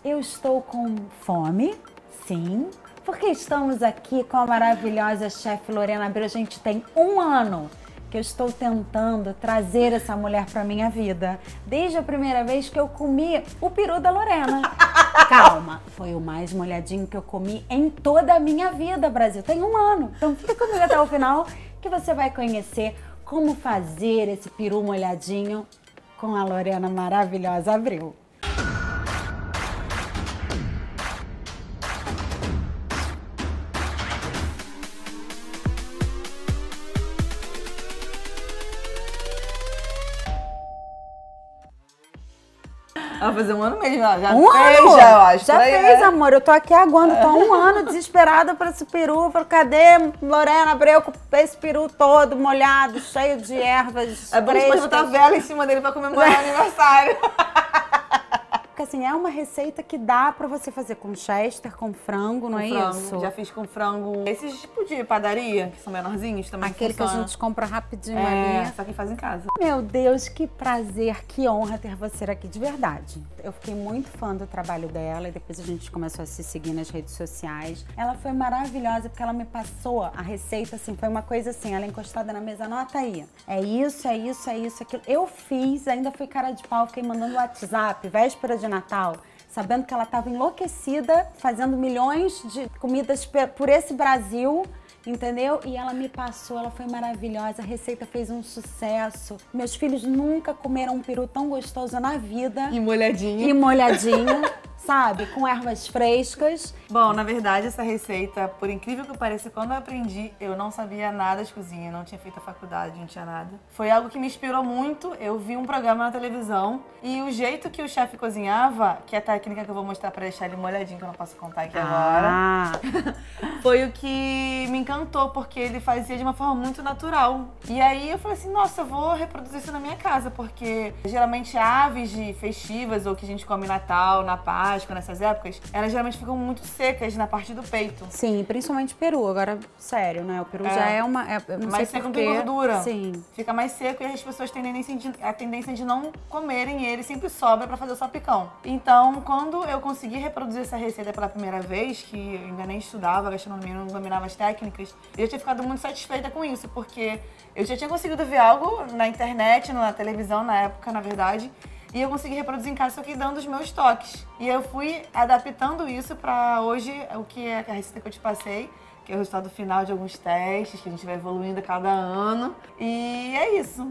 Eu estou com fome, sim, porque estamos aqui com a maravilhosa chefe Lorena Abreu. A gente tem 1 ano que eu estou tentando trazer essa mulher para minha vida. Desde a primeira vez que eu comi o peru da Lorena. Calma, foi o mais molhadinho que eu comi em toda a minha vida, Brasil. Tem 1 ano. Então fica comigo até o final que você vai conhecer como fazer esse peru molhadinho com a Lorena maravilhosa Abreu. Vai fazer 1 ano mesmo, já Um fez, ano? já, eu acho. Já aí, fez, né? amor. Eu tô aqui aguando, tô há 1 ano desesperada por esse peru. Eu falo, cadê Lorena Abreu com esse peru todo molhado, cheio de ervas É bom depois botar vela em cima dele pra comemorar o aniversário. Porque assim, é uma receita que dá pra você fazer com chester, com frango, não é isso? Já fiz com frango. Esses tipo de padaria, que são menorzinhos também. Aquele que a gente compra rapidinho ali. Só que faz em casa. Meu Deus, que prazer, que honra ter você aqui, de verdade. Eu fiquei muito fã do trabalho dela e depois a gente começou a se seguir nas redes sociais. Ela foi maravilhosa porque ela me passou a receita, assim, foi uma coisa assim, ela encostada na mesa, anota aí. É isso, é isso, é isso, aquilo. Eu fiz, ainda fui cara de pau, fiquei mandando WhatsApp, véspera de Natal, sabendo que ela estava enlouquecida, fazendo milhões de comidas por esse Brasil, entendeu? E ela me passou, ela foi maravilhosa, a receita fez um sucesso. Meus filhos nunca comeram um peru tão gostoso na vida. E molhadinho. E molhadinho, sabe? Com ervas frescas. Bom, na verdade, essa receita, por incrível que pareça, quando eu aprendi, eu não sabia nada de cozinha, não tinha feito a faculdade, não tinha nada. Foi algo que me inspirou muito. Eu vi um programa na televisão e o jeito que o chefe cozinhava, que é a técnica que eu vou mostrar pra deixar ele molhadinho, que eu não posso contar aqui agora, foi o que me encantou, porque ele fazia de uma forma muito natural. E aí eu falei assim, nossa, eu vou reproduzir isso na minha casa, porque geralmente aves de festivas ou que a gente come Natal, na Páscoa, nessas épocas, elas geralmente ficam muito secas na parte do peito. Sim, principalmente peru. Agora, sério, né? O peru já é uma... não mais sei seco porquê. tem gordura. Sim. Fica mais seco e as pessoas têm a tendência de não comerem ele, sempre sobra pra fazer o salpicão. Então, quando eu consegui reproduzir essa receita pela primeira vez, que eu ainda nem estudava gastronomia, não dominava as técnicas, eu já tinha ficado muito satisfeita com isso, porque eu já tinha conseguido ver algo na internet, na televisão, na época, na verdade, e eu consegui reproduzir em casa, só que dando os meus toques. E eu fui adaptando isso pra hoje, o que é a receita que eu te passei, que é o resultado final de alguns testes, que a gente vai evoluindo a cada ano. E é isso.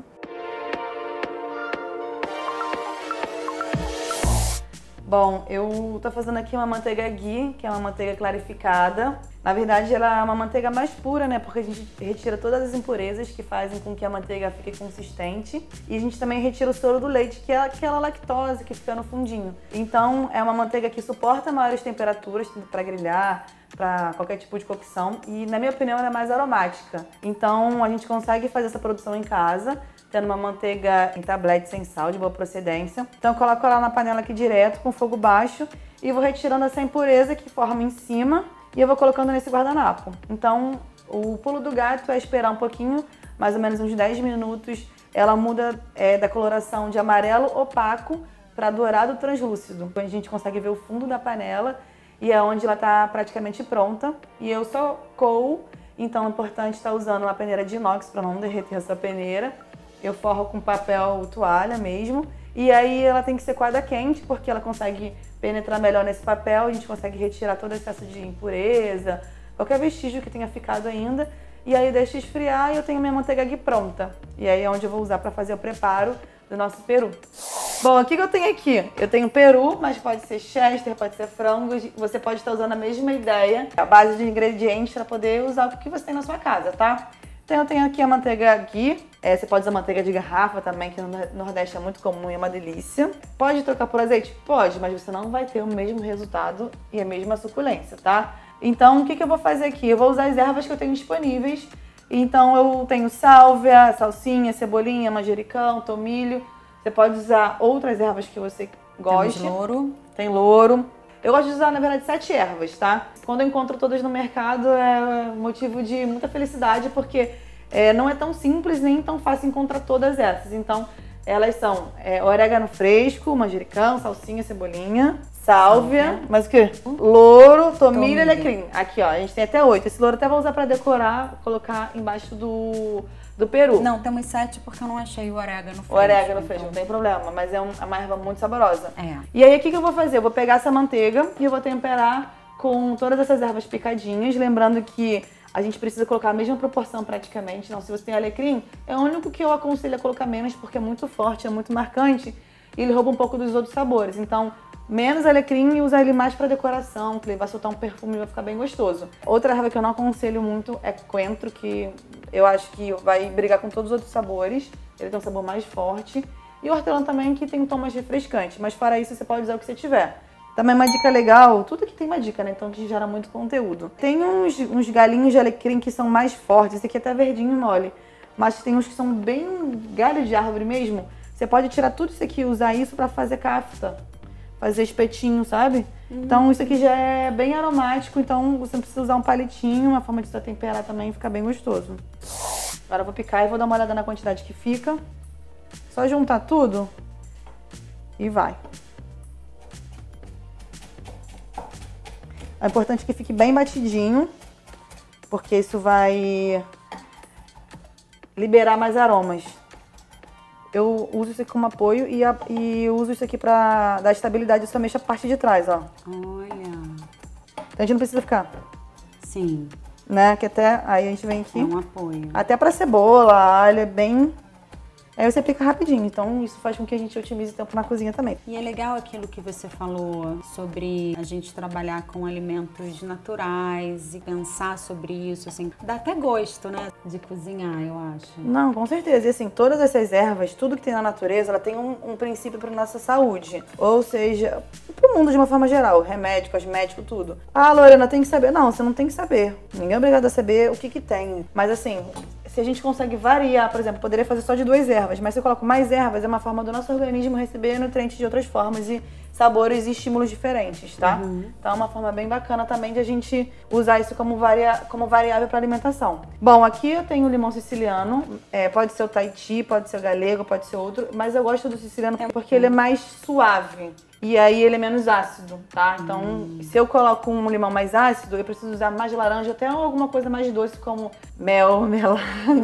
Bom, eu tô fazendo aqui uma manteiga ghee, que é uma manteiga clarificada. Na verdade, ela é uma manteiga mais pura, né? Porque a gente retira todas as impurezas que fazem com que a manteiga fique consistente. E a gente também retira o soro do leite, que é aquela lactose que fica no fundinho. Então, é uma manteiga que suporta maiores temperaturas para grelhar, para qualquer tipo de cocção. E, na minha opinião, ela é mais aromática. Então, a gente consegue fazer essa produção em casa, tendo uma manteiga em tablete sem sal, de boa procedência. Então eu coloco ela na panela aqui direto, com fogo baixo, e vou retirando essa impureza que forma em cima, e eu vou colocando nesse guardanapo. Então o pulo do gato é esperar um pouquinho, mais ou menos uns 10 minutos, ela muda da coloração de amarelo opaco para dourado translúcido. A gente consegue ver o fundo da panela, e é onde ela está praticamente pronta. E eu só coo, então é importante estar usando uma peneira de inox para não derreter essa peneira. Eu forro com papel toalha mesmo. E aí ela tem que ser coada quente, porque ela consegue penetrar melhor nesse papel. A gente consegue retirar todo o excesso de impureza, qualquer vestígio que tenha ficado ainda. E aí deixa esfriar e eu tenho minha manteiga ghee pronta. E aí é onde eu vou usar para fazer o preparo do nosso peru. Bom, o que eu tenho aqui? Eu tenho peru, mas pode ser chester, pode ser frango. Você pode estar usando a mesma ideia, a base de ingredientes, para poder usar o que você tem na sua casa, tá? Então eu tenho aqui a manteiga ghee, você pode usar manteiga de garrafa também, que no Nordeste é muito comum e é uma delícia. Pode trocar por azeite? Pode, mas você não vai ter o mesmo resultado e a mesma suculência, tá? Então o que eu vou fazer aqui? Eu vou usar as ervas que eu tenho disponíveis. Então eu tenho sálvia, salsinha, cebolinha, manjericão, tomilho. Você pode usar outras ervas que você goste. Temos louro. Tem louro. Eu gosto de usar, na verdade, 7 ervas, tá? Quando eu encontro todas no mercado é motivo de muita felicidade, porque não é tão simples nem tão fácil encontrar todas essas. Então, elas são orégano fresco, manjericão, salsinha, cebolinha, Sálvia, mas o quê? Louro, tomilho e alecrim. Aqui, ó, a gente tem até 8. Esse louro até vou usar pra decorar, colocar embaixo do peru. Não, temos 7 porque eu não achei o orégano fresco. O orégano fresco, não tem problema, mas é uma erva muito saborosa. É. E aí, o que eu vou fazer? Eu vou pegar essa manteiga e eu vou temperar com todas essas ervas picadinhas, lembrando que a gente precisa colocar a mesma proporção praticamente. Então, se você tem alecrim, é o único que eu aconselho a colocar menos, porque é muito forte, é muito marcante e ele rouba um pouco dos outros sabores. Então, menos alecrim e usar ele mais para decoração, que ele vai soltar um perfume e vai ficar bem gostoso. Outra erva que eu não aconselho muito é coentro, que eu acho que vai brigar com todos os outros sabores. Ele tem um sabor mais forte. E hortelã também, que tem um tom mais refrescante. Mas fora isso, você pode usar o que você tiver. Também uma dica legal, tudo aqui tem uma dica, né? Então que gera muito conteúdo. Tem uns galinhos de alecrim que são mais fortes, esse aqui é até verdinho e mole. Mas tem uns que são bem galho de árvore mesmo. Você pode tirar tudo isso aqui e usar isso pra fazer kafta, fazer espetinho, sabe? Então isso aqui já é bem aromático, então você não precisa usar um palitinho, uma forma de você temperar também fica bem gostoso. Agora eu vou picar e vou dar uma olhada na quantidade que fica. Só juntar tudo e vai. É importante que fique bem batidinho, porque isso vai liberar mais aromas. Eu uso isso aqui como apoio e uso isso aqui pra dar estabilidade, eu só mexo a parte de trás, ó. Olha. Então a gente não precisa ficar, Sim. né? Que até aí a gente vem aqui. É um apoio. Até pra cebola, alho, é bem... Aí você pica rapidinho, então isso faz com que a gente otimize o tempo na cozinha também. E é legal aquilo que você falou sobre a gente trabalhar com alimentos naturais e pensar sobre isso, assim, dá até gosto, né, de cozinhar, eu acho. Não, com certeza. E assim, todas essas ervas, tudo que tem na natureza, ela tem um princípio para nossa saúde. Ou seja, pro mundo de uma forma geral, remédio, cosmético, tudo. Ah, Lorena, tem que saber. Não, você não tem que saber. Ninguém é obrigado a saber o que tem. Mas assim, se a gente consegue variar, por exemplo, poderia fazer só de 2 ervas, mas se eu coloco mais ervas, é uma forma do nosso organismo receber nutrientes de outras formas e sabores e estímulos diferentes, tá? Então é uma forma bem bacana também de a gente usar isso como variável para alimentação. Bom, aqui eu tenho o limão siciliano, pode ser o Tahiti, pode ser o galego, pode ser outro, mas eu gosto do siciliano porque ele é mais suave. E aí ele é menos ácido, tá? Então, se eu coloco um limão mais ácido, eu preciso usar mais laranja, até alguma coisa mais doce, como mel, melado,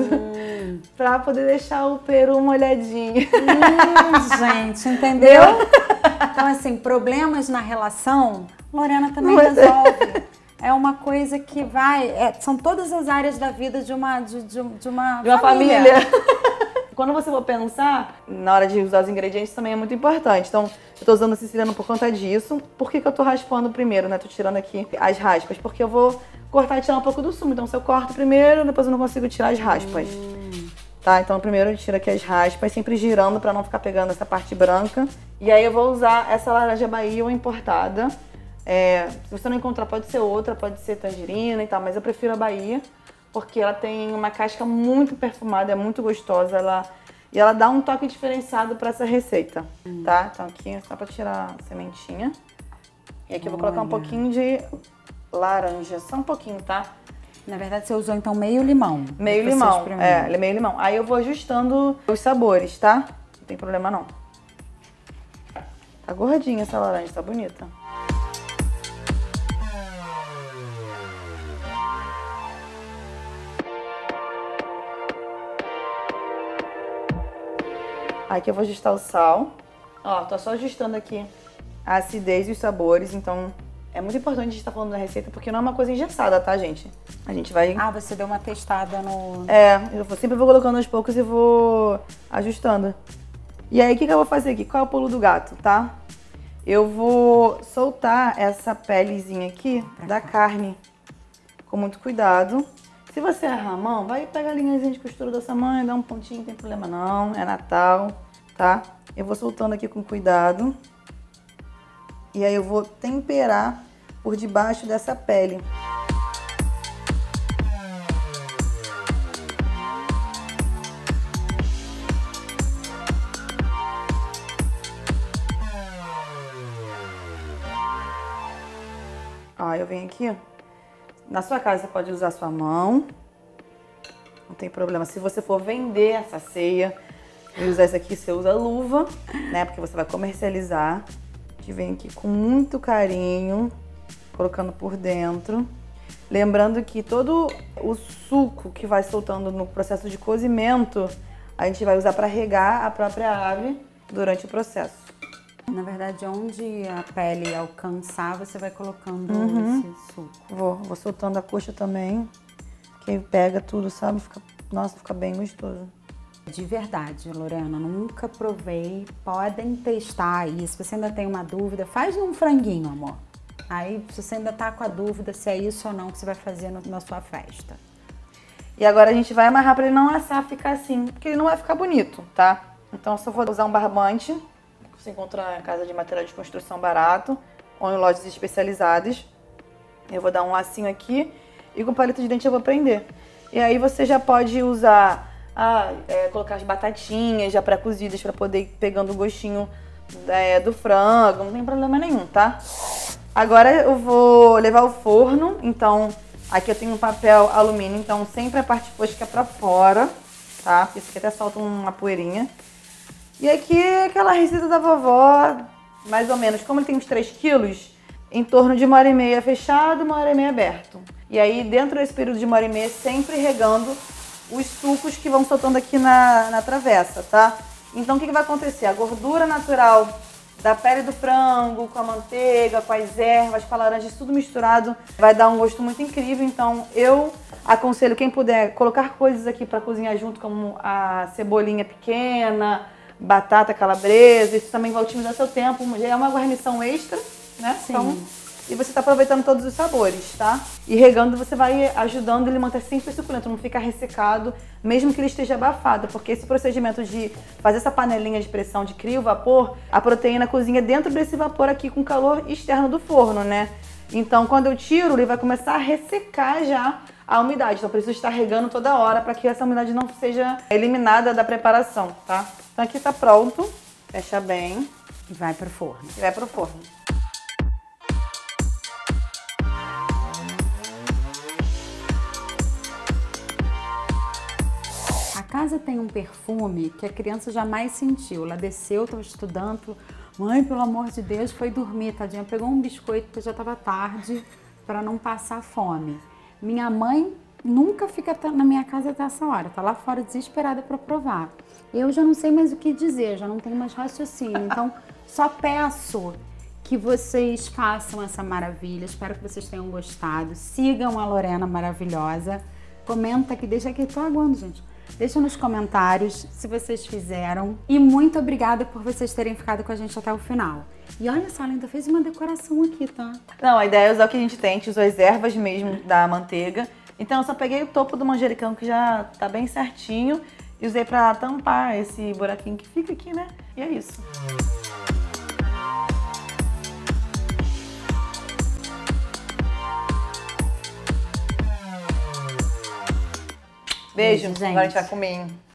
pra poder deixar o peru molhadinho. Gente, entendeu? Então, assim, problemas na relação, Lorena também resolve. É uma coisa que vai... são todas as áreas da vida de uma família. Quando você for pensar, na hora de usar os ingredientes também é muito importante. Então, eu tô usando o siciliano por conta disso. Por que eu tô raspando primeiro, né? Tô tirando aqui as raspas, porque eu vou cortar e tirar um pouco do sumo. Então, se eu corto primeiro, depois eu não consigo tirar as raspas. Tá? Então, primeiro eu tiro aqui as raspas, sempre girando pra não ficar pegando essa parte branca. E aí eu vou usar essa laranja Bahia ou importada. Se você não encontrar, pode ser outra, pode ser tangerina e tal, mas eu prefiro a Bahia. Porque ela tem uma casca muito perfumada, é muito gostosa, e ela dá um toque diferenciado para essa receita, tá? Então aqui é só para tirar a sementinha. E aqui eu vou colocar um pouquinho de laranja, só um pouquinho, tá? Na verdade, você usou então meio limão. Meio limão, meio limão. Aí eu vou ajustando os sabores, tá? Não tem problema não. Tá gordinha essa laranja, tá bonita. Aqui eu vou ajustar o sal. Ó, tô só ajustando aqui a acidez e os sabores, então é muito importante a gente estar falando da receita, porque não é uma coisa engessada, tá, gente? A gente vai... Ah, você deu uma testada no... Sempre vou colocando aos poucos e vou ajustando. E aí, o que eu vou fazer aqui? Qual é o pulo do gato, tá? Eu vou soltar essa pelezinha aqui da carne com muito cuidado. Se você errar a mão, vai pegar a linhazinha de costura dessa mãe, dá um pontinho, não tem problema não, é Natal, tá? Eu vou soltando aqui com cuidado. E aí eu vou temperar por debaixo dessa pele. Ó, eu venho aqui. Na sua casa você pode usar a sua mão, não tem problema. Se você for vender essa ceia e usar isso aqui, você usa luva, né? Porque você vai comercializar. A gente vem aqui com muito carinho, colocando por dentro. Lembrando que todo o suco que vai soltando no processo de cozimento, a gente vai usar para regar a própria ave durante o processo. Na verdade, onde a pele alcançar, você vai colocando esse suco. Vou soltando a coxa também, que aí pega tudo, sabe? Nossa, fica bem gostoso. De verdade, Lorena, nunca provei. Podem testar aí. Se você ainda tem uma dúvida, faz num franguinho, amor. Aí, se você ainda tá com a dúvida se é isso ou não que você vai fazer na sua festa. E agora a gente vai amarrar para ele não assar, ficar assim, porque ele não vai ficar bonito, tá? Então eu só vou usar um barbante, que você encontra em casa de material de construção barato, ou em lojas especializadas. Eu vou dar um lacinho aqui e com palito de dente eu vou prender. E aí você já pode usar, colocar as batatinhas já pré-cozidas para poder ir pegando o gostinho do frango, não tem problema nenhum, tá? Agora eu vou levar ao forno, então aqui eu tenho um papel alumínio, então sempre a parte fosca para fora, tá? Porque isso aqui até solta uma poeirinha. E aqui é aquela receita da vovó, mais ou menos, como ele tem uns 3 quilos, em torno de 1h30 fechado, 1h30 aberto. E aí dentro desse período de 1h30 sempre regando os sucos que vão soltando aqui na travessa, tá? Então o que vai acontecer? A gordura natural da pele do frango, com a manteiga, com as ervas, com a laranja, tudo misturado, vai dar um gosto muito incrível. Então eu aconselho quem puder colocar coisas aqui para cozinhar junto, como a cebolinha pequena, batata calabresa, isso também vai otimizar seu tempo, já é uma guarnição extra, né? Sim. Então, e você está aproveitando todos os sabores, tá? E regando você vai ajudando ele a manter sempre suculento, não ficar ressecado, mesmo que ele esteja abafado, porque esse procedimento de fazer essa panelinha de pressão de crio vapor, a proteína cozinha dentro desse vapor aqui com calor externo do forno, né? Então, quando eu tiro, ele vai começar a ressecar já a umidade. Então, eu preciso estar regando toda hora para que essa umidade não seja eliminada da preparação, tá? Então, aqui tá pronto. Fecha bem. E vai pro forno. E vai pro forno. A casa tem um perfume que a criança jamais sentiu. Ela desceu, estava estudando, mãe, pelo amor de Deus, foi dormir, tadinha. Pegou um biscoito porque já estava tarde para não passar fome. Minha mãe nunca fica na minha casa até essa hora, tá lá fora desesperada para provar. Eu já não sei mais o que dizer, já não tenho mais raciocínio. Então, só peço que vocês façam essa maravilha. Espero que vocês tenham gostado. Sigam a Lorena maravilhosa. Comenta aqui, deixa aqui, tô aguando, gente. Deixa nos comentários se vocês fizeram. E muito obrigada por vocês terem ficado com a gente até o final. E olha só, ela ainda fez uma decoração aqui, tá? Não, a ideia é usar o que a gente usou as ervas mesmo da manteiga. Então eu só peguei o topo do manjericão que já tá bem certinho e usei pra tampar esse buraquinho que fica aqui, né? E é isso. Beijo, gente. Agora a gente vai comer.